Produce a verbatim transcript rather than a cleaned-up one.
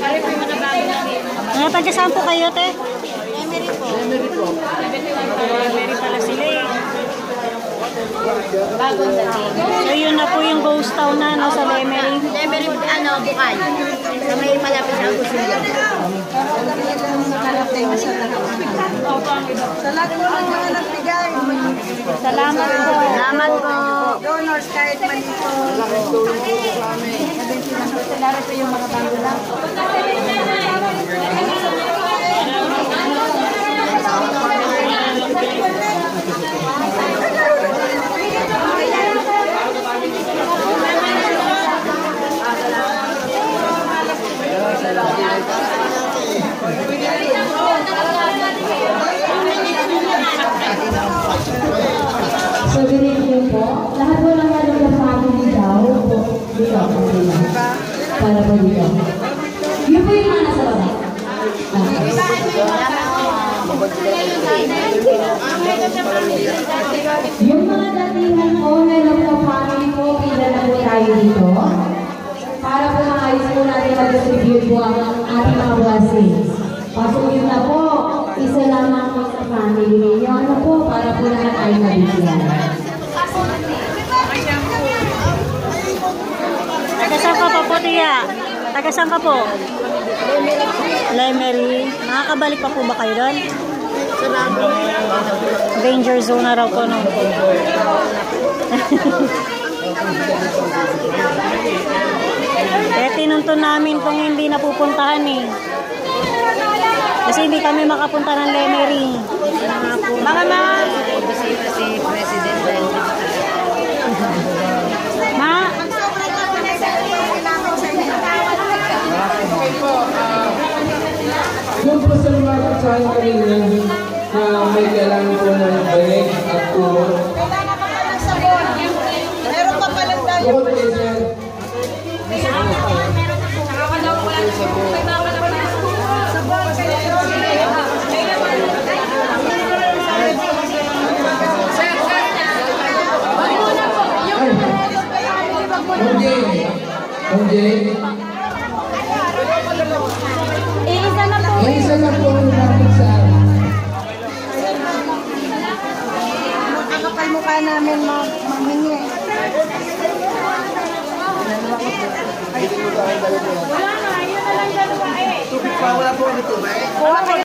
Mga taga saan po kayo, te? Emery po. Emery po. Emery pala sila eh. Bagong dating. So yun na po yung ghost town na no, sa Emery. Emery, ano, Bukay. Sa may malapit sa Gusilyo. Sa lahat po ng mga nagbigay. Salamat po. Salamat po. Donors kahit malito. Malaking tulong po sa amin. Salamat po yung mga bago lang. So, ganyan niyo po, lahat po ng mga nagka-family daw, dito ako sila. Para po dito. Yun po yung mga nasa baba. Yung mga datingan po na nagka-family po, pila na po tayo dito. Para po maayos po natin mag-distribute po ang ating mga blessings. Pasukin na po, isa lamang po sa family ninyo. Ano po, para po lahat tayo mabigyan. Taga saan ka pa po, Tia? Taga saan ka po? Emery. Nakakabalik pa po ba kayo doon? Danger zone na raw po nung po. Eh, tinuntun namin kung hindi napupuntahan eh. Kasi hindi kami makapunta ng Emery. Mga mga bisita si President dahil Ma? Yung po sa mga kasama kanina na may kailangan po ng bag at ulo. Kailangan pa ng sabon. Meron pa palang tayo. Bukod kayo, sir. Okay. Okay. Iisa na po. May isa na po ang lapit sa amin. Makakapal mukha namin mamingi. Wala po kami ito ba eh?